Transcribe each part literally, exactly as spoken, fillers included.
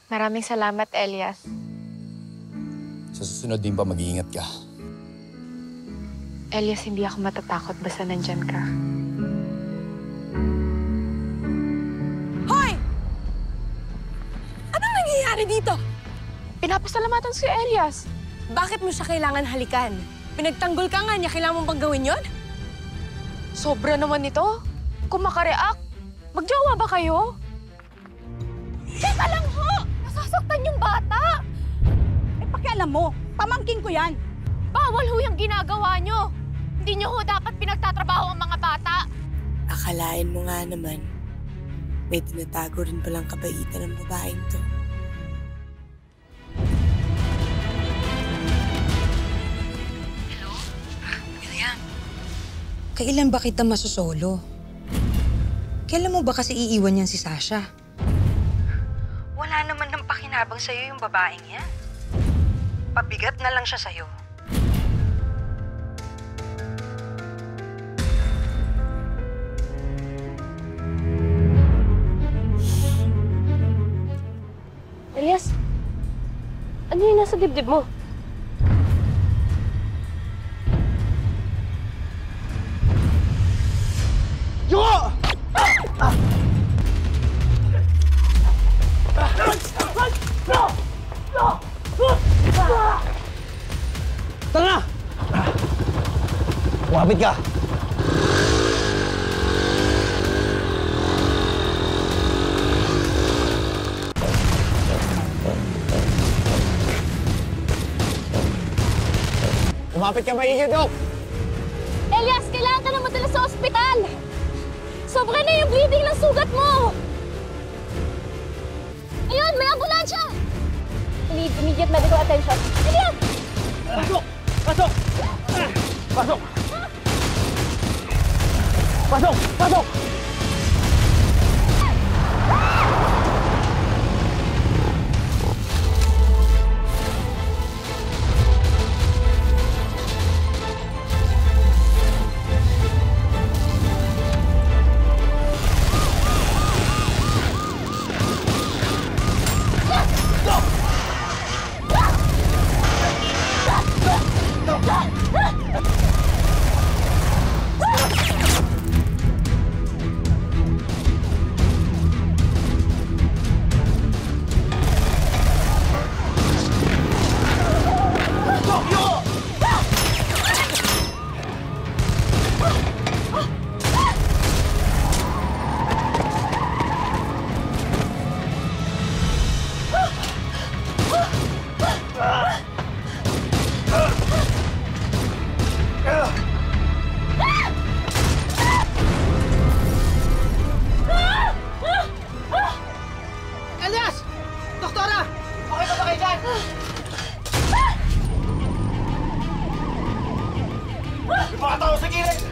Maraming salamat, Elias. Sa susunod din pa, mag-iingat ka. Elias, hindi ako matatakot basta nandyan ka. Hoy! Anong nangyayari dito? Pinapasalamatan si Elias. Bakit mo siya kailangan halikan? Pinagtanggol ka nga niya, kailangan mong bang gawin yun? Sobra naman ito. Kung makareact, magjowa ba kayo? Teka lang ho! Nasasaktan yung bata! Eh, pakialam mo, pamangkin ko yan. Bawal ho yung ginagawa nyo. Hindi nyo ho dapat pinagtatrabaho ang mga bata. Akalain mo nga naman, may tinatago rin palang kabaitan ng babaeng to. Hello? Miriam? Kailan ba kita masosolo? Kailan mo ba kasi iiwan yan si Sasha? Wala naman ng pakinabang sa'yo yung babaeng yan. Pabigat na lang siya sa'yo. Elias, ano yung nasa dibdib mo? Yo! Tara na! Kumapit ka! Kumapit ka maigil, Dok! Elias, kailangan ka na madala sa ospital! Sobra na yung bleeding ng sugat mo! Ayun, may ambulansya! I need immediate medical attention. Elias! Pasok! Pasok! Pasok! Pasok! Pasok! Elias! Doktora! Okay ba ba kayo dyan? Yung mga tao sa gilid!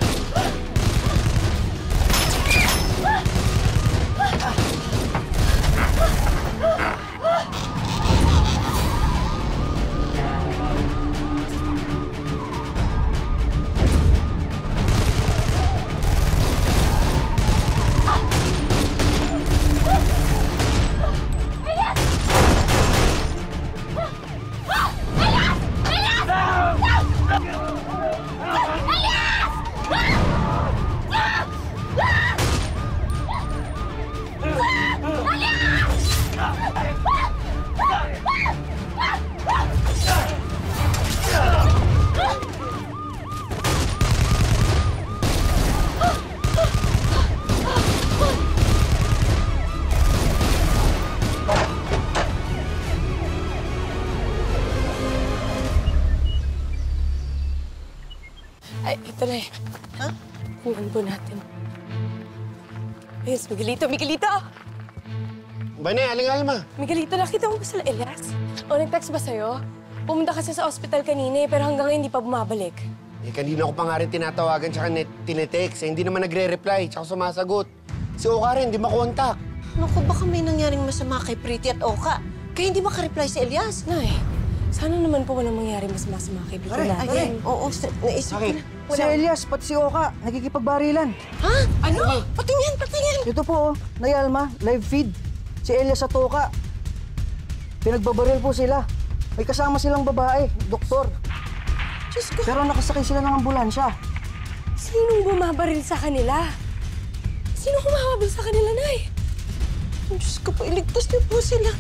Ay, ito na eh. Ha? Kuhan po natin. Ayos, Miguelito, Miguelito! Bane, aling Alma. Miguelito, nakita mo ba sila Elias? O, nag-text ba sa'yo? Pumunta kasi sa ospital kanina eh, pero hanggang ngayon hindi pa bumabalik. Eh, kanina ko pa nga rin tinatawagan tsaka tinetext. Eh, hindi naman nagre-reply tsaka sumasagot. Si Oka rin, hindi makontak. Naku, baka may nangyaring masama kay Pretty at Oka. Kaya hindi makareply si Elias. Nay, sana naman po walang mangyari mas masama kay Bito Pare, natin. Ayan, oo, sa- naisip ko Bakit? na. Si Elias, pati si Oka, nagikipagbarilan. Ha? Ano? Patingin, patingin. Ito po, oh, Nayalma, live feed. Si Elias at Oka. Pinagbabaril po sila. May kasama silang babae, doktor. Diyos ko, Pero nakasakay sila ng ambulansya. sinong bumabaril sa kanila? Sinong humahabol sa kanila, Nay? Diyos ko po, iligtas niyo po sila.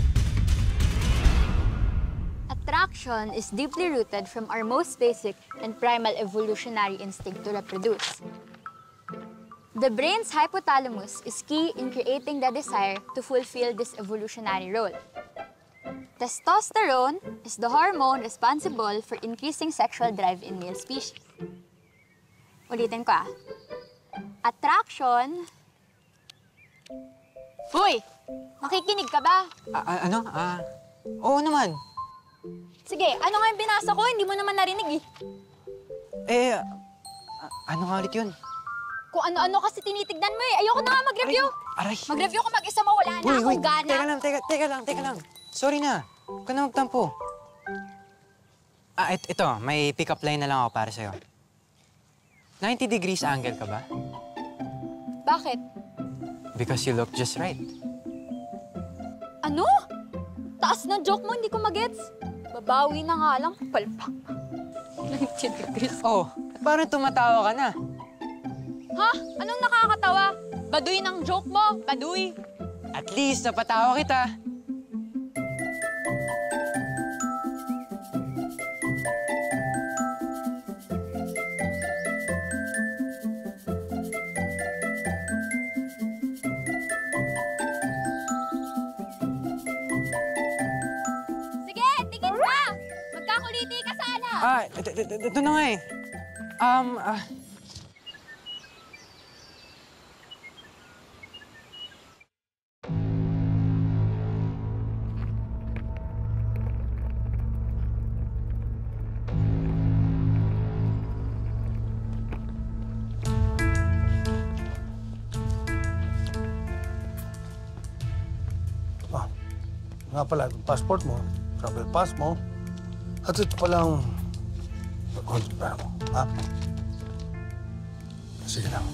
Attraction is deeply rooted from our most basic and primal evolutionary instinct to reproduce. The brain's hypothalamus is key in creating the desire to fulfill this evolutionary role. Testosterone is the hormone responsible for increasing sexual drive in male species. Ulitin ko ah. Attraction... Hoy! Makikinig ka ba? Ah, ano? Ah, oo naman. Sige, ano nga yung binasa ko? Hindi mo naman narinig eh. Eh, ah, ano nga ulit yun? Kung ano-ano kasi tinitignan mo eh. Ayoko na nga mag-review. Aray! Mag-review ko mag-isa mo. Wala na Uy, uy, akong gana. teka lang, teka, teka lang, teka lang. Sorry na. Huwag ka na magtampo. Ah, et, ito, may pick-up line na lang ako para sa'yo. ninety degrees angle ka ba? Bakit? Because you look just right. Ano? Taas ng joke mo, hindi ko magets. Babawi na nga lang, palpak. ninety degrees. Oh, parang tumatawa ka na. Ha? Anong nakakatawa? Baduy ng joke mo, baduy. At least, napatawa kita. Sige, tingin ka! Magkakuliti ka sana! Ah, ito ito- ito na nga eh. Um, ah... Ah, nga pala, yung passport mo, travel pass mo, at ito palang contact pera mo, ha? Sige lang.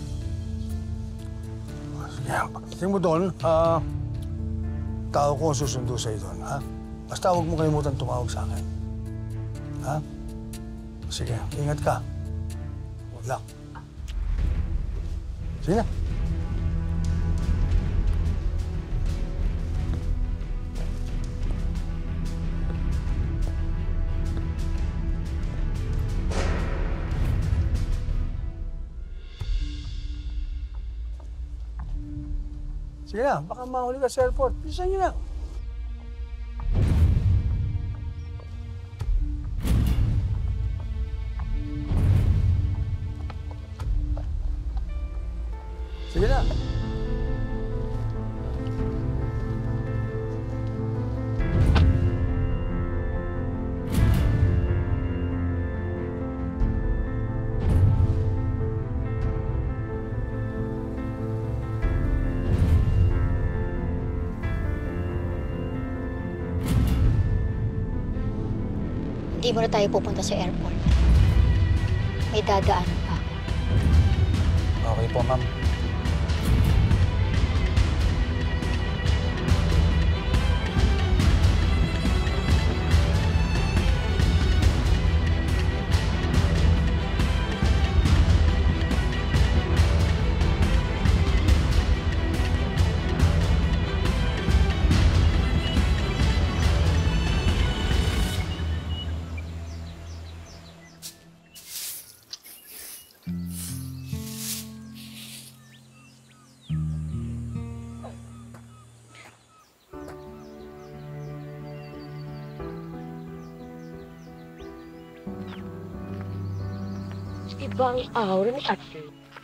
Ah, Sige, pagdating mo doon, ah, tao ko ang susundo sa'yo doon, ha? Basta huwag mo kalimutan tumawag sa akin. Ha? Sige, ingat ka. Huwag lang. Sige na. Sige na, baka mahuli ka sa airport. Bisa nyo na. Sige na. Hindi mo na tayo pupunta sa airport. May dadaan pa. Okay po, ma'am. Ibang aura ni Ate.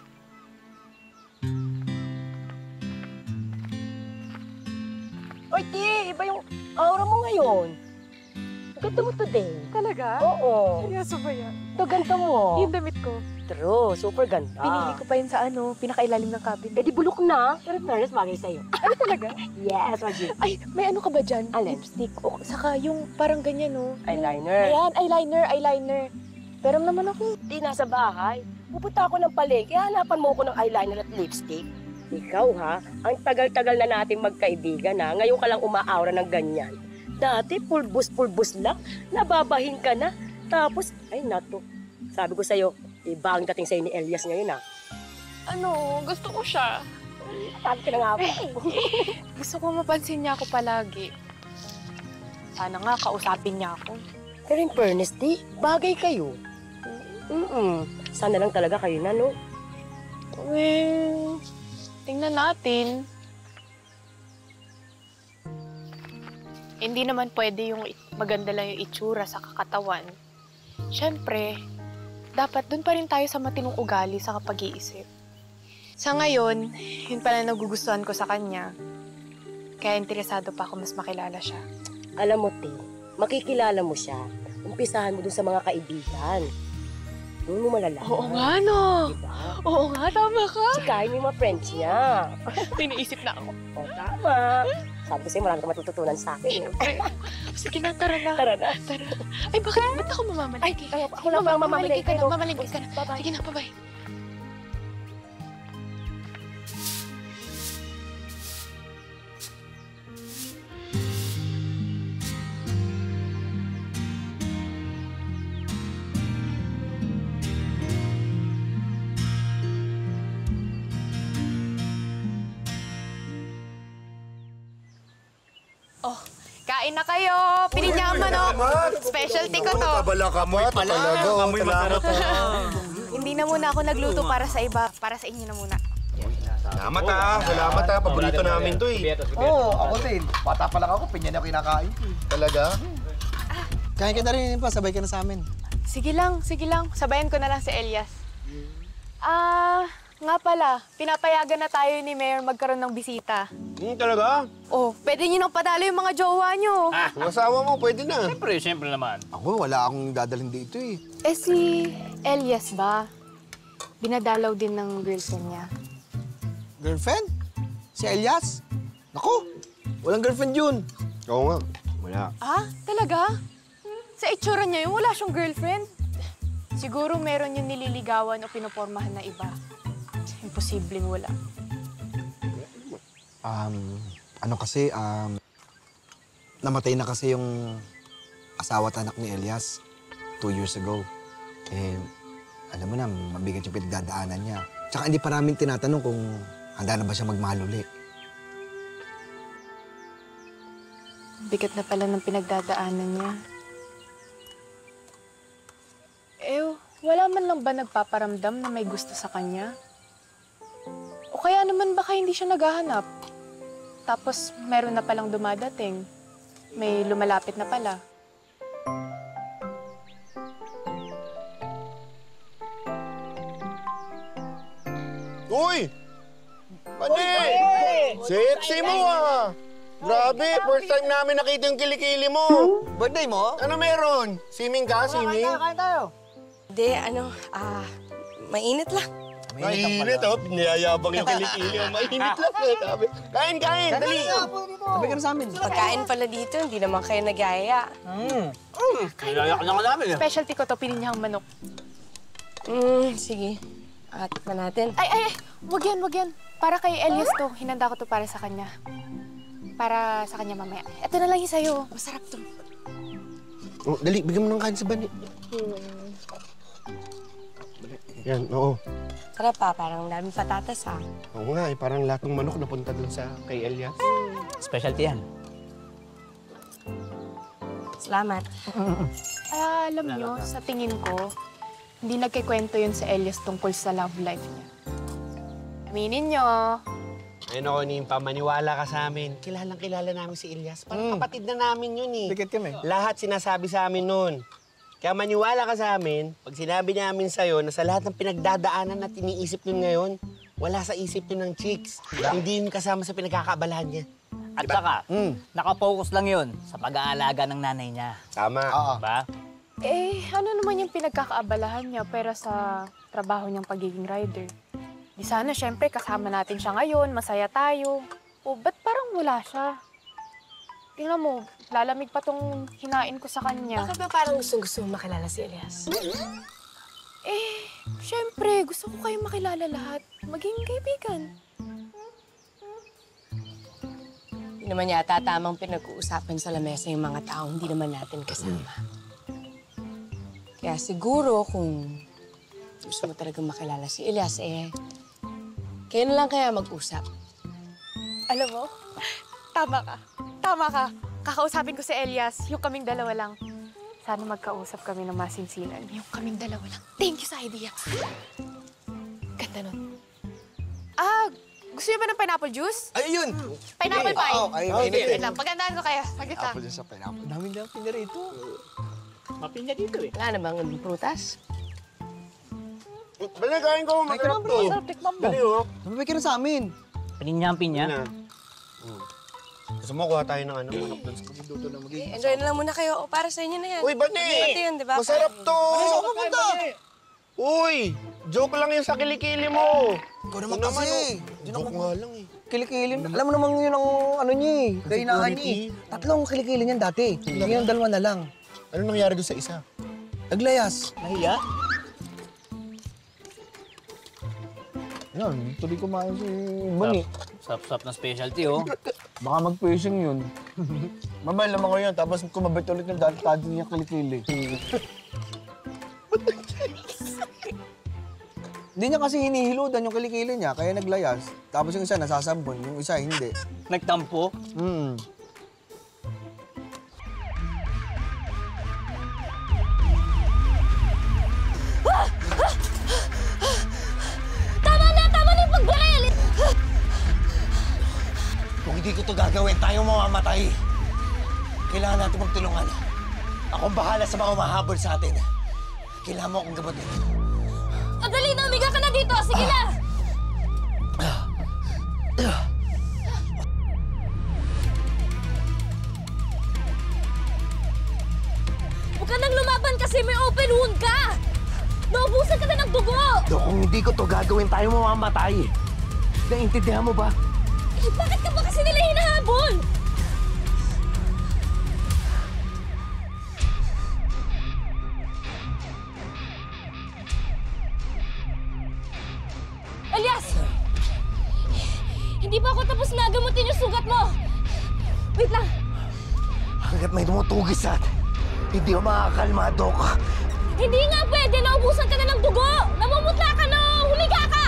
Oy, Ti! Iba yung aura mo ngayon. Ganda mo today. Talaga? Oo. Seryoso ba yan? Ito, ganda mo. Yung damit ko. True, super ganda. Pinili ko pa yun sa ano, pinakailalim ng cabin. Eh di bulok na. Pero fairness, bagay sa'yo. Ano talaga? Yes, Majid. Ay, may ano ka ba dyan? Alin? Lipstick. O, saka yung parang ganyan, no? Eyeliner. Ayan, eyeliner, eyeliner. Pero naman ako. Di nasa bahay. Pupunta ako ng palengke, hanapan mo ako ng eyeliner at lipstick. Ikaw ha, ang tagal-tagal na nating magkaibigan ha, ngayon ka lang umaaura ng ganyan. Dati, pulbus-pulbus lang. Nababahin ka na. Tapos, ay nato. Sabi ko sa'yo, iba ang dating sa'yo ni Elias ngayon, ah. Ano, gusto ko siya. Tawag ka na nga po. Gusto ko mapansin niya ako palagi. Sana nga, kausapin niya ako. Pero in fairness, di, bagay kayo. Mm-mm. Sana lang talaga kayo na, no? Well, tingnan natin. Hindi naman pwede yung maganda lang yung itsura sa kakatawan. Siyempre, dapat dun pa rin tayo sa matinong ugali sa kapag-iisip. Sa ngayon, yun pala nagugustuhan ko sa kanya. Kaya interesado pa ako mas makilala siya. Alam mo, Te, makikilala mo siya. Umpisahan mo dun sa mga kaibigan. Doon mo malalaman. Oo nga, no? Diba? Oo nga, tama ka. Sikahin mo yung mga friends niya. Tiniisip na ako. Oo, tama. Sabi ko sa'yo, marami ka matututunan sa akin. Sige na, tara na. Tara na. Tara. Ay, bakit? Ba't ako mamamaliki? Ay, ako lang ba mamamaliki ka na, kayo? mamamaliki ka na. Bye-bye. Sige na, bye-bye. Oh, kain na kayo. Pininyang manok. Specialty ko to. Kabala ka mo, talaga. Amoy masarap. Hindi na muna ako nagluto para sa iba. Para sa inyo na muna. Salamat ah, salamat ah. Paborito namin to eh. Oo, ako din. Bata pa lang ako, pinya na kinakain ko. Talaga? Kain ka na rin pa, sabay ka na sa amin. Sige lang, sige lang. Sabayan ko na lang si Elias. Ah, nga pala. Pinapayagan na tayo ni Mayor magkaroon ng bisita. Hmm, talaga? Oh, pwede nyo nang padalo yung mga jowa nyo. Ah, yung asawa mo, pwede na. Siyempre, siyempre naman. Ako, wala akong dadalhin dito eh. Eh si Elias ba? Binadalaw din ng girlfriend niya. Girlfriend? Si Elias? Naku, walang girlfriend yun. Oo nga, wala. Ah, talaga? Sa itsura niya yun, wala siyang girlfriend. Siguro meron yung nililigawan o pinopormahan na iba. Imposibleng wala. Um, ano kasi, um, namatay na kasi yung asawa at anak ni Elias two years ago. Eh, alam mo na, mabigat yung pinagdadaanan niya. Tsaka hindi pa namin tinatanong kung handa na ba siya magmahal uli. Bigat na pala ng pinagdadaanan niya. Eh, wala man lang ba nagpaparamdam na may gusto sa kanya? O kaya naman baka hindi siya naghahanap? Tapos meron na palang dumadating. May lumalapit na pala. Uy! Pani! Sexy mo ah! Grabe, first time namin nakita yung kilikili mo. Birthday mo? Ano meron? Swimming ka? Swimming? Kain tayo. Hindi, ano, ah, mainit lang. Mainit oh. Niyayabang yung kilikili. Mainit lang. Sabi. Kain, kain! Dali! Sabay ka na sa amin. Pagkain pala dito, hindi naman kayo nag-aya. Mm. Nilayak na ka namin eh. Specialty ko to, pininyang manok. Hmm, sige. At pa natin. Ay, ay, ay! Wag yan, wag yan. Para kay Elias to. Hinanda ko to para sa kanya. Para sa kanya mamaya. Ito na lang yung sa'yo. Masarap to. Oh, dali, bigyan mo ng kain sa bani. Yan, oo. Sarap pa, parang daming patatas ha. Oo nga eh, parang lahat ng manok napunta dun sa kay Elias. Specialty yan. Salamat. Ah, alam nyo, sa tingin ko, hindi nagkikwento yun sa Elias tungkol sa love life niya. Aminin nyo. Ayun ako, Nimpa, maniwala ka sa amin. Kilalang kilala namin si Elias. Parang kapatid na namin yun eh. Dikit kami. Lahat sinasabi sa amin nun. Kaya maniwala ka sa amin, pag sinabi namin sa'yo na sa lahat ng pinagdadaanan na tiniisip nun ngayon, wala sa isip nun ng chicks. Hindi yun kasama sa pinagkakaabalahan niya. At saka, nakapokus lang yun sa pag-aalaga ng nanay niya. Tama. Diba? Eh, ano naman yung pinagkakaabalahan niya pera sa trabaho niyang pagiging rider? Di sana, syempre, kasama natin siya ngayon, masaya tayo. O, ba't parang wala siya? Tingnan mo, lalamig pa tong hinain ko sa kanya. Bakit ba parang gustong-gusto mo makilala si Elias? Eh, syempre, gusto ko kayong makilala lahat. Maging kaibigan. Hindi naman yata tamang pinag-uusapan sa lamesa yung mga taong hindi naman natin kasama. Kaya siguro kung gusto mo talagang makilala si Elias, eh, kayo na lang kaya mag-usap. Alam mo, tama ka. Tama ka. Kakausapin ko si Elias, yung kaming dalawa lang. Sana magkausap kami ng masinsinan. Yung kaming dalawa lang. Thank you sa idea. Ganda nun. Ah, gusto niyo ba ng pineapple juice? Ay, yun! Pineapple Okay. pie. Oo, ay, okay, mainit eh. wait lang. Pagandaan ko kayo. Saglit lang. Apple dyan sa pineapple. Dami lang pinya rito. Mapinya dito eh. Wala namang prutas. Bali, kain ko. Masarap to. Masarap, tikman mo. Bali, oh. Tumabay ka na sa amin. Pinya ang pinya. Ano? Hmm. Gusto mo kuha tayo ng ano? Manok doon sa kabiduto na magiging. Eh, enjoy na lang muna kayo. O, para sa inyo na yan. Uy, Bani! Ito yun, di ba? Masarap to! Bani, saan ka pupunta? Uy! Joke lang yun sa kilikili mo. Ikaw naman Ito kasi. oh. Joke nga lang eh. Kilikili. Alam mo naman yun ang ano niya eh. Kainahan niya eh. Tatlong kilikili niyan dati. Ngayon dalawa na lang. Ano nangyari doon sa isa? Naglayas. Nahiya? Yan, tuloy kumain si Bani. Sap-sap na specialty, oh. Baka mag-fishing yun. Mamay, lamang ko yun. Tapos kumabit ulit ng dati niya kilikili. Hindi niya kasi hinihiludan yung kilikili niya, kaya naglayas. Tapos yung isa nasasambon, yung isa hindi. Nagtampo? Hmm. Tama na! Tama na yung pagbaril! Kung hindi ko to gagawin, tayo mamamatay. Kailangan natin magtulungan. Akong bahala sa mga umahabol sa atin. Kailangan mo akong gamutin. Dali na! Umiga ka na dito! Sige na! Huwag ka nang lumaban kasi may open wound ka! Naubusan ka na ng dugo! Do, kung hindi ko to gagawin, tayo mamamatay. Naiintindihan mo ba? Eh, bakit ka ba kasi nila hinahabol? Elias! Hindi pa ako tapos na gamutin yung sugat mo! Wait lang! Hanggat may tumutugis at hindi ako makakalma, Dok. Hindi nga pwede! Naubusan ka na ng dugo! Namumutla ka na! Humiga ka!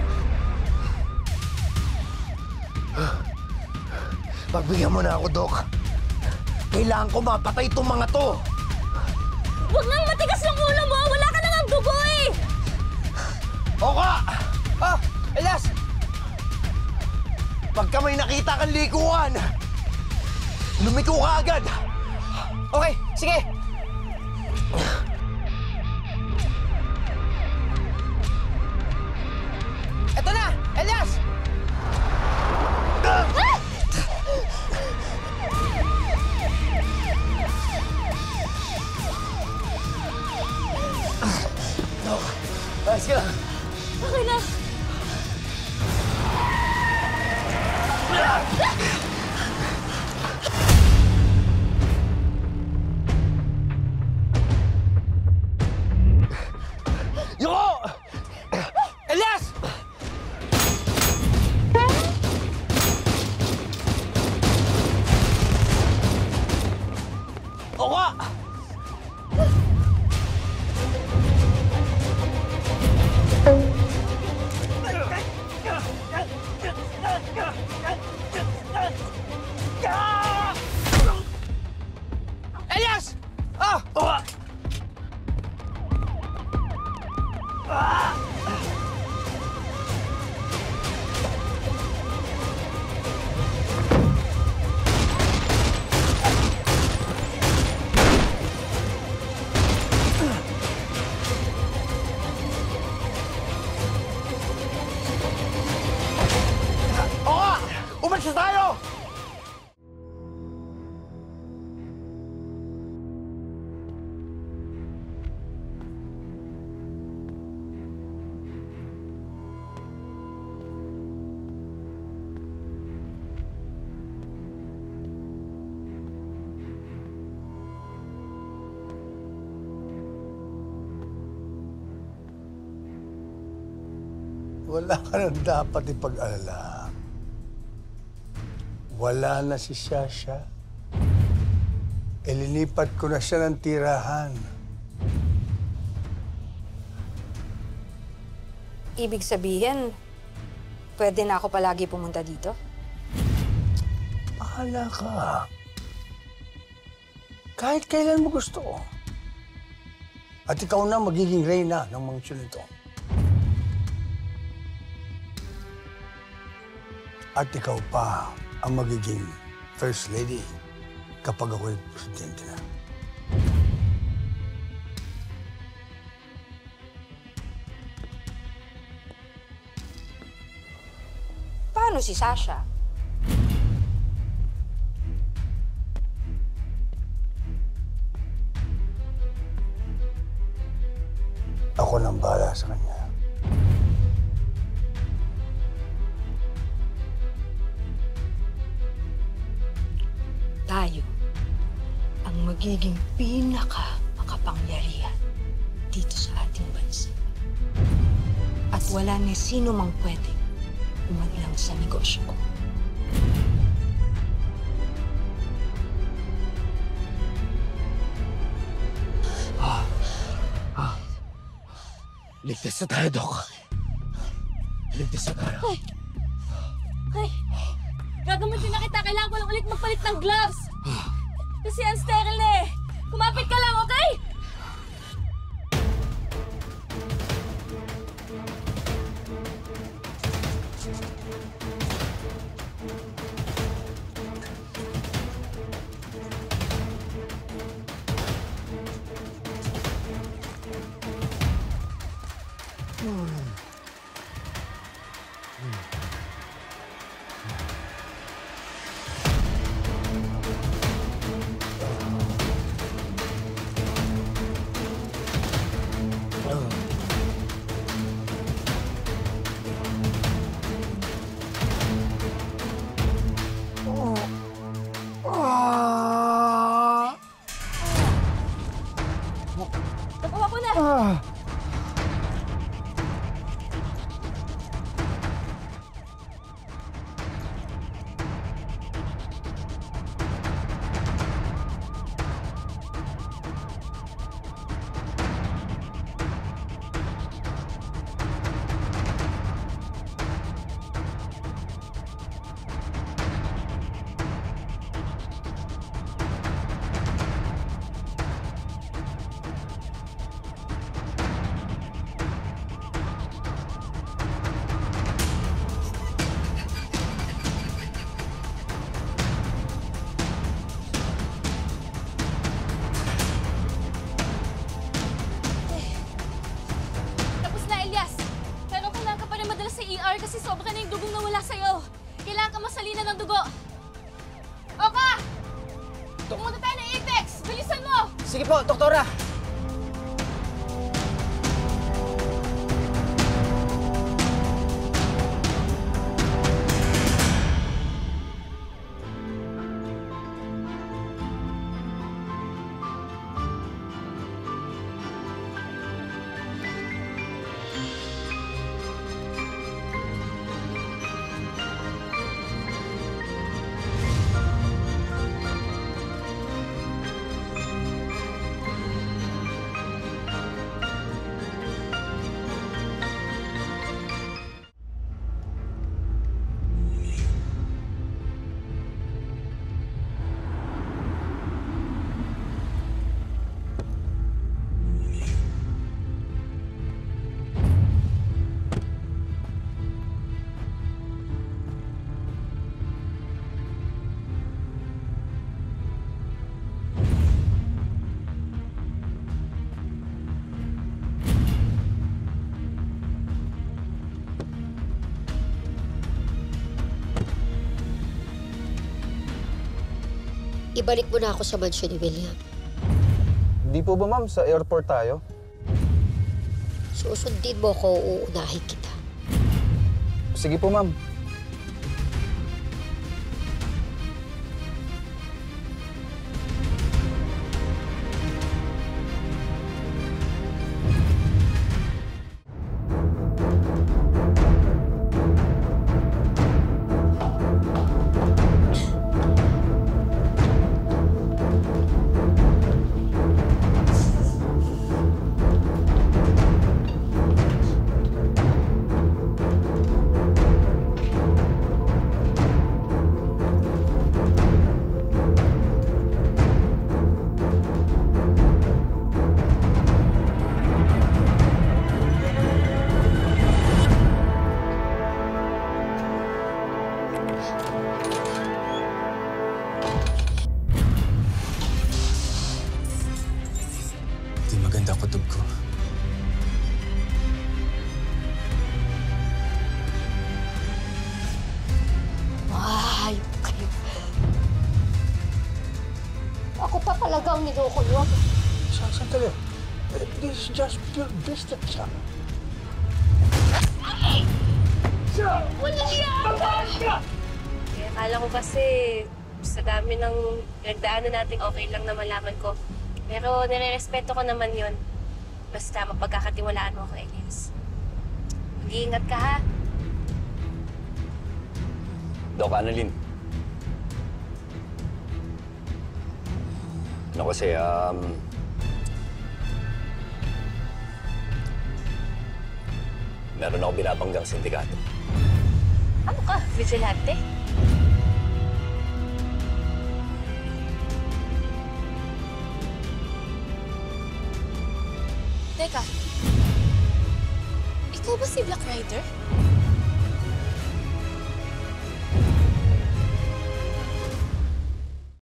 Pagbigyan mo na ako, Dok. Kailangan ko mapatay itong mga to. Huwag nang matigas yung ulo mo! Wala ka na ng dugo eh! Oka! Ah! Elias! Pagka may nakita kang likuan, lumiko ka agad. Okay, sige. Eto na! Elias! Ah! Dok, ayos ka lang. Okay na. Yoko! Elias! Oka! Elias! Ah! Oh! Ah! Oka! Umalis na tayo! Wala ka nang dapat ipag-alala. Wala na si Sasha. Ililipat ko na siya ng tirahan. Ibig sabihin, pwede na ako palagi pumunta dito? Bahala ka. Kahit kailan mo gusto. At ikaw na magiging reyna ng mansyon ito. At ikaw pa ang magiging first lady kapag ako'y presidente na. Paano si Sasha? Ako nang bahala sa kanya. Tayo ang magiging pinaka-makapangyarihan dito sa ating bansa. At wala ni sino mang pwedeng umadlang sa negosyo ko. Ah. Ah. Ligtas na tayo, Doc. Ligtas na tayo. Ay! Ay! Gagamitin na kita. Kailangan ko lang ulit magpalit ng gloves. Kasi ang sterile na eh. Kumapit ka lang, okay? Nagawa ko na! Kasi sobra na yung dugong nawala sa'yo. Kailangan ka masalina ng dugo. Oka! Pumunta tayo ng Apex! Bilisan mo! Sige po, doktora! Ibalik mo na ako sa mansyon ni William. Hindi po ba, ma'am? Sa airport tayo? Susundin mo ko, uunahin kita. Sige po, ma'am. Di maganda kutob ko. Mahayop kayo. Ako pa talaga ang niloko niyo. Sa sandali. Eh, This is just pure business, ha? Wala siya! Eh, akala ko kasi sa dami ng nagdaanan natin, okay lang na malaman ko. Pero nire-respeto ko naman yon. Basta mapagkakatiwalaan mo ako, Elias. Mag-iingat ka, ha? Doc Annalyn. Ano kasi, um... meron ako binabanggang sindikato. Ano ka? Vigilante? Teka. Ikaw ba si Black Rider?